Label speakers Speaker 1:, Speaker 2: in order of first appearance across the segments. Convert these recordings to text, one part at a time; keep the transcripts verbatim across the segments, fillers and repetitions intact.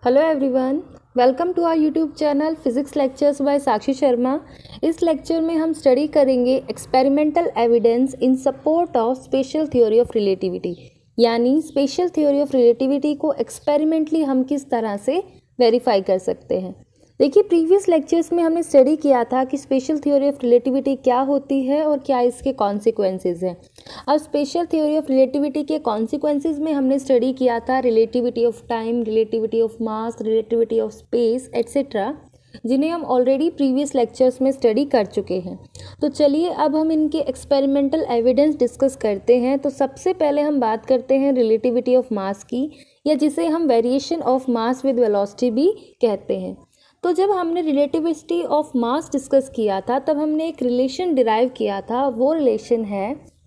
Speaker 1: Hello everyone, welcome to our YouTube channel physics lectures by Sakshi Sharma. इस lecture में हम study करेंगे experimental evidence in support of special theory of relativity, यानी special theory of relativity को experimentally हम किस तरह से वेरीफाई कर सकते हैं। देखिए, प्रीवियस लेक्चर्स में हमने स्टडी किया था कि स्पेशल थ्योरी ऑफ रिलेटिविटी क्या होती है और क्या इसके कॉन्सिक्वेंसेस हैं। अब स्पेशल थ्योरी ऑफ रिलेटिविटी के कॉन्सिक्वेंसेस में हमने स्टडी किया था relativity of time, relativity of mass, relativity of space etcetera, जिन्हें हम ऑलरेडी प्रीवियस लेक्चर्स में स्टडी कर चुके हैं। तो चलिए अब हम इनके एक्सपेरिमेंटल एविडेंस डिस्कस करते हैं। तो सबसे पहले हम बात करते हैं रिलेटिविटी ऑफ मास की, या जिसे हम variation of mass with velocity भी कहते हैं। तो जब हमने रिलेटिविटी ऑफ मास डिस्कस किया था तब हमने एक रिलेशन डिराइव किया था। वो रिलेशन है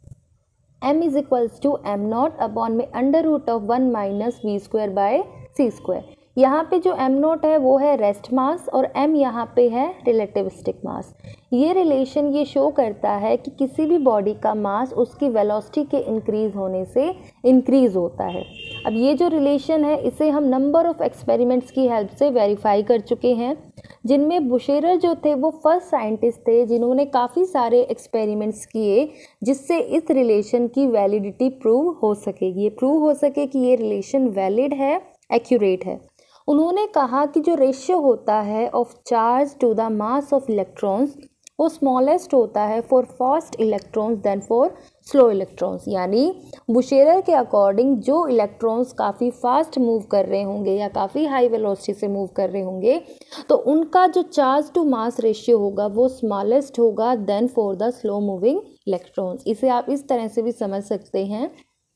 Speaker 1: m is equals to M not upon में under root of one minus V square by C square. यहाँ पे जो m नॉट है वो है रेस्ट मास और m यहाँ पे है रिलेटिविस्टिक मास। ये रिलेशन ये शो करता है कि किसी भी बॉडी का मास उसकी वेलोसिटी के इंक्रीज होने से इंक्रीज होता है। अब ये जो रिलेशन है इसे हम नंबर ऑफ एक्सपेरिमेंट्स की हेल्प से वेरीफाई कर चुके हैं, जिनमें बुशेरर जो थे वो फर्स्ट साइंटिस्ट थे जिन्होंने काफ़ी सारे एक्सपेरिमेंट्स किए जिससे इस रिलेशन की वैलिडिटी प्रूव हो सके, ये प्रूव हो सके कि ये रिलेशन वैलिड है, एक्यूरेट है। उन्होंने कहा कि जो रेशियो होता है of charge to the mass of electrons वो स्मॉलेस्ट होता है for fast electrons than for slow electrons, यानी बुशेरर के अकॉर्डिंग जो इलेक्ट्रॉन्स काफ़ी फास्ट मूव कर रहे होंगे या काफ़ी हाई वेलोसिटी से मूव कर रहे होंगे तो उनका जो चार्ज टू मास रेशियो होगा वो स्मॉलेस्ट होगा than for the slow moving electrons. इसे आप इस तरह से भी समझ सकते हैं।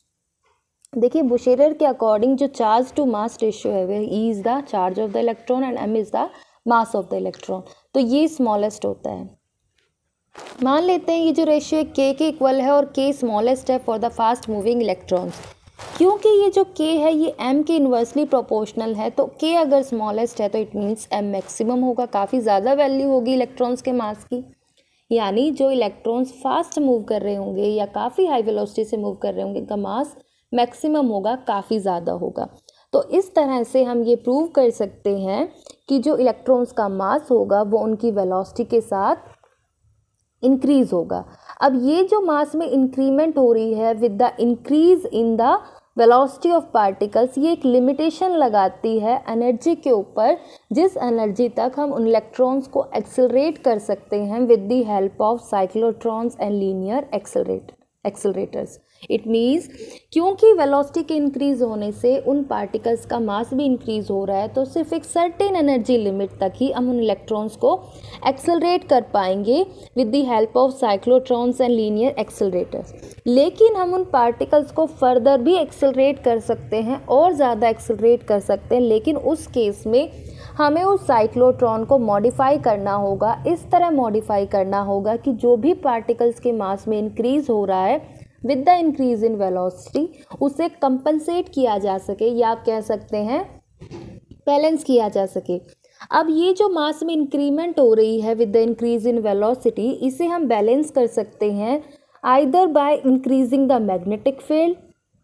Speaker 1: देखिए, बुशेरर के अकॉर्डिंग जो चार्ज टू मास रेशियो है वह E is the charge of the electron and M is the mass of the electron, तो ये स्मॉलेस्ट होता है। मान लेते हैं ये जो रेशियो के के इक्वल है और के स्मॉलेस्ट है for the fast moving electrons. क्योंकि ये जो के है ये एम के इन्वर्सली प्रोपोर्शनल है, तो के अगर स्मॉलेस्ट है तो इट मीन्स एम मैक्सिमम होगा, काफ़ी ज़्यादा वैल्यू होगी इलेक्ट्रॉन्स के मास की। यानी जो इलेक्ट्रॉन्स फास्ट मूव कर रहे होंगे या काफ़ी हाई वेलोसिटी से मूव कर रहे होंगे इनका मास मैक्सिमम होगा, काफ़ी ज़्यादा होगा। तो इस तरह से हम ये प्रूव कर सकते हैं कि जो इलेक्ट्रॉन्स का मास होगा वो उनकी वेलोसिटी के साथ इंक्रीज होगा। अब ये जो मास में इंक्रीमेंट हो रही है with the increase in the velocity of particles, ये एक लिमिटेशन लगाती है एनर्जी के ऊपर, जिस एनर्जी तक हम उन इलेक्ट्रॉन्स को एक्सेलरेट कर सकते हैं with the help of cyclotrons and linear accelerate accelerators. It means क्योंकि वेलोसिटी के इंक्रीज होने से उन पार्टिकल्स का मास भी इंक्रीज हो रहा है तो सिर्फ एक सर्टेन एनर्जी लिमिट तक ही हम उन इलेक्ट्रॉन्स को एक्सेलरेट कर पाएंगे with the help of cyclotrons and linear accelerators. लेकिन हम उन पार्टिकल्स को फर्दर भी एक्सेलरेट कर सकते हैं और ज़्यादा एक्सेलरेट कर सकते हैं, लेकिन उस केस में हमें उस साइक्लोट्रॉन को मॉडिफाई करना होगा। इस तरह मॉडिफाई करना होगा कि जो भी पार्टिकल्स के मास में इंक्रीज हो रहा है with the increase in velocity उसे कंपनसेट किया जा सके, या आप कह सकते हैं बैलेंस किया जा सके। अब ये जो मास में इंक्रीमेंट हो रही है with the increase in velocity, इसे हम बैलेंस कर सकते हैं either by increasing the magnetic field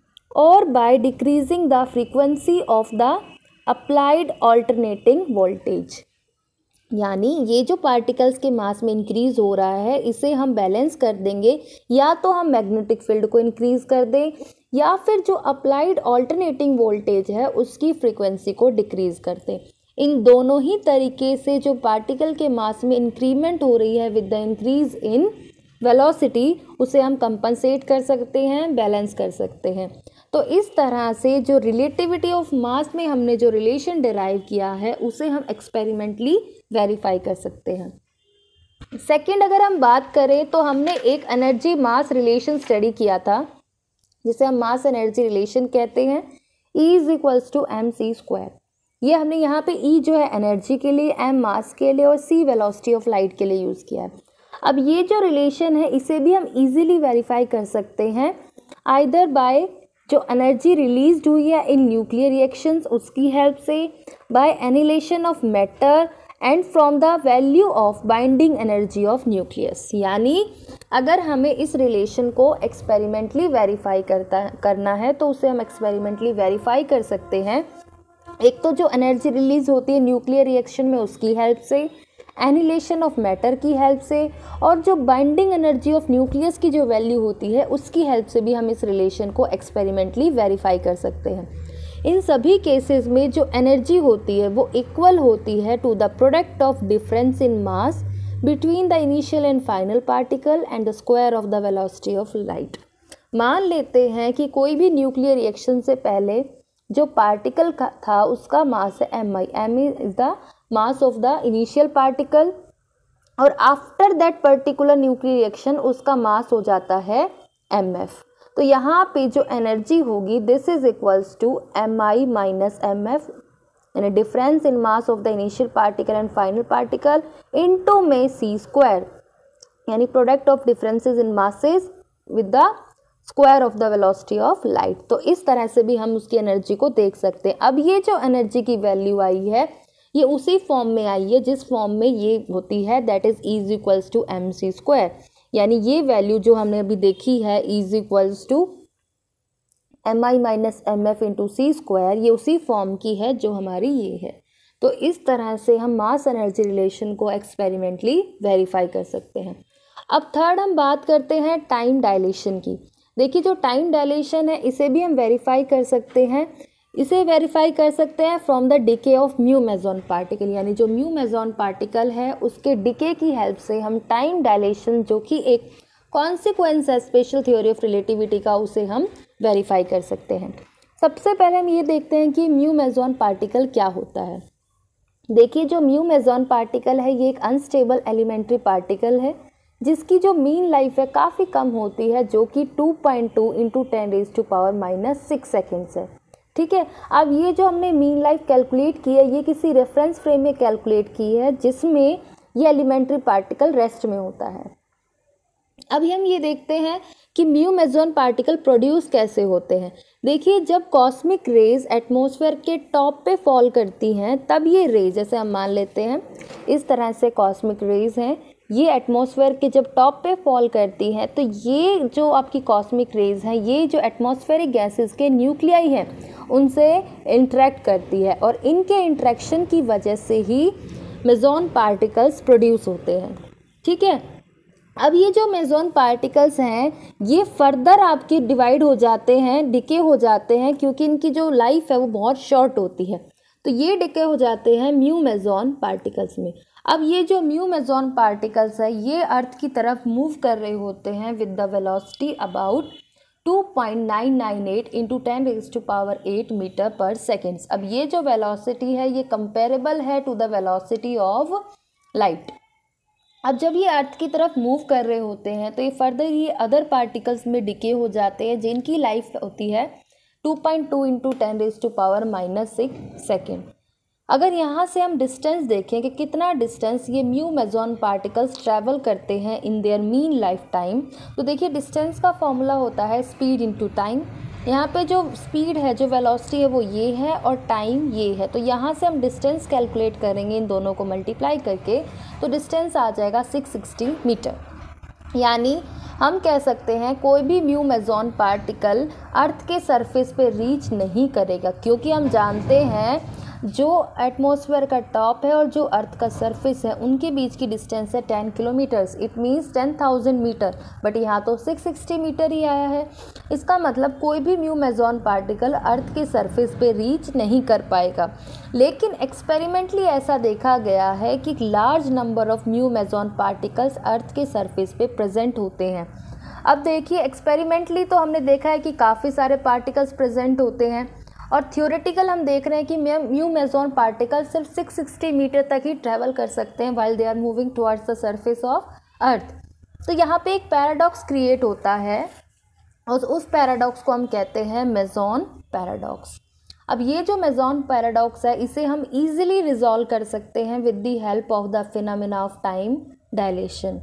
Speaker 1: और by decreasing the frequency of the applied alternating voltage. यानी ये जो पार्टिकल्स के मास में इंक्रीज हो रहा है इसे हम बैलेंस कर देंगे, या तो हम मैग्नेटिक फील्ड को इंक्रीज कर दें या फिर जो अप्लाइड ऑल्टरनेटिंग वोल्टेज है उसकी फ्रीक्वेंसी को डिक्रीज कर दें। इन दोनों ही तरीके से जो पार्टिकल के मास में इंक्रीमेंट हो रही है with the increase in velocity उसे हम कंपनसेट कर सकते हैं, बैलेंस कर सकते हैं। तो इस तरह से जो रिलेटिविटी ऑफ मास में हमने जो रिलेशन डिराइव किया है उसे हम एक्सपेरिमेंटली वेरीफाई कर सकते हैं। सेकंड, अगर हम बात करें तो हमने एक एनर्जी मास रिलेशन स्टडी किया था जिसे हम मास एनर्जी रिलेशन कहते हैं। E is equals to M C square. ये हमने यहाँ पे E जो है एनर्जी के लिए, M मास के लिए और C वेलोसिटी ऑफ लाइट के लिए यूज़ किया है। अब ये जो रिलेशन है इसे भी हम इजीली वेरीफाई कर सकते हैं आइदर बाय जो एनर्जी रिलीज हुई है इन न्यूक्लियर रिएक्शंस उसकी हेल्प से, by annihilation of matter and from the value of binding energy of nucleus. यानी अगर हमें इस रिलेशन को एक्सपेरिमेंटली वेरीफाई करता करना है तो उसे हम एक्सपेरिमेंटली वेरीफाई कर सकते हैं एक तो जो एनर्जी रिलीज होती है न्यूक्लियर रिएक्शन में उसकी हेल्प से, एनिलेशन ऑफ मैटर की हेल्प से, और जो बाइंडिंग एनर्जी ऑफ न्यूक्लियस की जो वैल्यू होती है उसकी हेल्प से भी हम इस रिलेशन को एक्सपेरिमेंटली वेरीफाई कर सकते हैं। इन सभी केसेस में जो एनर्जी होती है वो इक्वल होती है to the product of difference in mass between the initial and final particle and the square of the velocity of light. मान लेते हैं कि कोई भी न्यूक्लियर रिएक्शन से पहले जो पार्टिकल था उसका मास है M I, M is the mass of the initial particle, और after that particular nuclear reaction उसका मास हो जाता है एम एफ। तो यहाँ पे जो एनर्जी होगी this is equals to M I minus M F, यानी difference in mass of the initial particle and final particle into में सी स्क्वायर, यानी product of differences in masses with the square of the velocity of light. तो इस तरह से भी हम उसकी एनर्जी को देख सकते हैं। अब ये जो एनर्जी की वैल्यू आई है ये उसी फॉर्म में आई है जिस फॉर्म में ये होती है, that is is equals to M C square, यानी ये वैल्यू जो हमने अभी देखी है is equals to M I minus M F into C square, ये उसी फॉर्म की है जो हमारी ये है। तो इस तरह से हम मास एनर्जी रिलेशन को एक्सपेरिमेंटली वेरीफाई कर सकते हैं। अब थर्ड हम बात करते हैं टाइम डायलेशन की। देखिए जो टाइम डायलेशन है इसे भी हम वेरीफाई कर सकते हैं। इसे वेरीफाई कर सकते हैं from the decay of mu meson particle, यानी जो म्यू मेजॉन पार्टिकल है उसके डिके की हेल्प से हम टाइम डायलेशन जो कि एक कॉन्सिक्वेंस है स्पेशल थ्योरी ऑफ रिलेटिविटी का, उसे हम वेरीफाई कर सकते हैं। सबसे पहले हम ये देखते हैं कि म्यू मेजॉन पार्टिकल क्या होता है। देखिए जो म्यू मेजॉन पार्टिकल है ये एक अनस्टेबल एलिमेंट्री पार्टिकल है जिसकी जो मीन लाइफ है काफ़ी कम होती है, जो कि two point two into ten raise to power minus six seconds है। ठीक है, अब ये जो हमने मीन लाइफ कैलकुलेट की है ये किसी रेफरेंस फ्रेम में कैलकुलेट की है जिसमें ये एलिमेंट्री पार्टिकल रेस्ट में होता है। अभी हम ये देखते हैं कि म्यू मेजॉन पार्टिकल प्रोड्यूस कैसे होते हैं। देखिए जब कॉस्मिक रेज एटमॉस्फेयर के टॉप पे फॉल करती हैं तब ये रेज, जैसे हम मान लेते हैं इस तरह से कॉस्मिक रेज हैं, ये एटमॉस्फेयर के जब टॉप पे फॉल करती हैं तो ये जो आपकी कॉस्मिक रेज हैं ये जो एटमॉस्फेरिक गैसेस के न्यूक्लियाई हैं उनसे इंटरेक्ट करती है और इनके इंटरेक्शन की वजह से ही मेजॉन पार्टिकल्स प्रोड्यूस होते हैं। ठीक है, अब ये जो मेजॉन पार्टिकल्स हैं ये फर्दर आपके डिवाइड हो जाते हैं, डिके हो जाते हैं, क्योंकि इनकी जो लाइफ है वो बहुत शॉर्ट होती है, तो ये डिके हो जाते हैं म्यू मेजॉन पार्टिकल्स में। अब ये जो म्यू मेजॉन पार्टिकल्स है ये अर्थ की तरफ मूव कर रहे होते हैं with the velocity about two point nine nine eight into ten raise to power eight metre per seconds. अब ये जो वेलोसिटी है ये कंपेरेबल है to the velocity of light. अब जब ये अर्थ की तरफ मूव कर रहे होते हैं तो ये फर्दर ये अदर पार्टिकल्स में डिके हो जाते हैं जिनकी लाइफ होती है two point two into ten raise to power minus six second. अगर यहाँ से हम डिस्टेंस देखें कि कितना डिस्टेंस ये म्यू मेजॉन पार्टिकल्स ट्रैवल करते हैं in their mean life time, तो देखिए डिस्टेंस का फॉर्मूला होता है स्पीड इनटू टाइम। यहाँ पे जो स्पीड है, जो वेलोसिटी है वो ये है और टाइम ये है, तो यहाँ से हम डिस्टेंस कैलकुलेट करेंगे इन दोनों को मल्टीप्लाई करके, तो डिस्टेंस आ जाएगा सिक्स सिक्सटी मीटर। यानी हम कह सकते हैं कोई भी म्यू मेजॉन पार्टिकल अर्थ के सरफेस पे रीच नहीं करेगा, क्योंकि हम जानते हैं जो एटमॉस्फेयर का टॉप है और जो अर्थ का सरफेस है उनके बीच की डिस्टेंस है ten kilometres, it means ten thousand metre, but यहाँ तो सिक्स सिक्सटी मीटर ही आया है। इसका मतलब कोई भी म्यू मेजॉन पार्टिकल अर्थ के सरफेस पे रीच नहीं कर पाएगा। लेकिन एक्सपेरिमेंटली ऐसा देखा गया है कि large number of mu meson particles earth के सरफेस पे प्रेजेंट होते हैं। अब देखिए एक्सपेरिमेंटली तो हमने देखा है कि काफ़ी सारे पार्टिकल्स प्रेजेंट होते हैं और थियोरेटिकल हम देख रहे हैं कि म्यू मेजॉन पार्टिकल सिर्फ सिक्स सिक्सटी मीटर तक ही ट्रैवल कर सकते हैं while they are moving towards the surface of earth. तो यहाँ पे एक पैराडॉक्स क्रिएट होता है और उस पैराडॉक्स को हम कहते हैं मेजॉन पैराडॉक्स। अब ये जो मेजॉन पैराडॉक्स है इसे हम इजीली रिजॉल्व कर सकते हैं with the help of the phenomena of time dilation.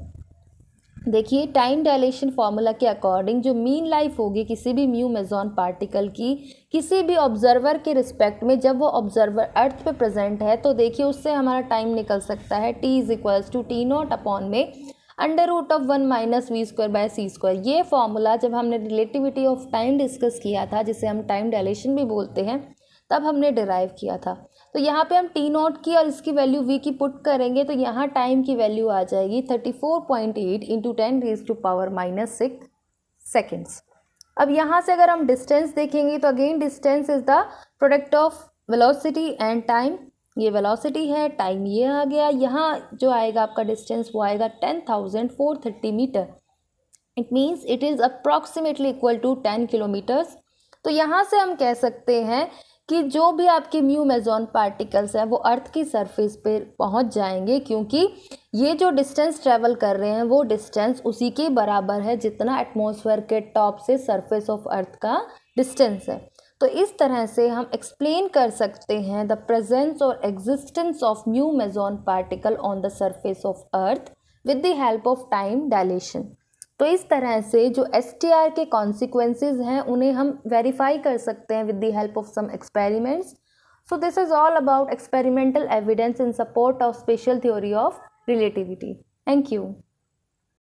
Speaker 1: देखिए टाइम डायलेशन फार्मूला के अकॉर्डिंग जो मीन लाइफ होगी किसी भी म्यू मेजॉन पार्टिकल की किसी भी ऑब्जर्वर के रिस्पेक्ट में, जब वो ऑब्जर्वर अर्थ पे प्रेजेंट है, तो देखिए उससे हमारा टाइम निकल सकता है T is equals to T not upon में under root of one minus V square by C square. ये फार्मूला जब हमने रिलेटिविटी ऑफ टाइम डिस्कस किया था, जिसे हम टाइम डायलेशन भी बोलते हैं, तब हमने डिराइव किया था। तो यहाँ पे हम टी नॉट की और इसकी वैल्यू वी की पुट करेंगे तो यहाँ टाइम की वैल्यू आ जाएगी thirty four point eight into ten raise to power minus six seconds. अब यहाँ से अगर हम डिस्टेंस देखेंगे तो again distance is the product of velocity and time. ये वेलोसिटी है, टाइम ये आ गया, यहाँ जो आएगा आपका डिस्टेंस वो आएगा ten thousand four thirty metre. It means it is approximately equal to ten kilometres. तो यहाँ से हम कह सकते हैं कि जो भी आपके म्यू मेजॉन पार्टिकल्स हैं वो अर्थ की सरफेस पे पहुँच जाएंगे, क्योंकि ये जो डिस्टेंस ट्रेवल कर रहे हैं वो डिस्टेंस उसी के बराबर है जितना एटमॉस्फेयर के टॉप से सरफेस ऑफ अर्थ का डिस्टेंस है। तो इस तरह से हम एक्सप्लेन कर सकते हैं द प्रेजेंस और existence of mu meson particle on the surface of earth with the help of time dilation. तो इस तरह से जो एस टी आर के कॉन्सिक्वेंसेज हैं उन्हें हम वेरीफाई कर सकते हैं with the help of some experiments. So this is all about experimental evidence in support of special theory of relativity. Thank you.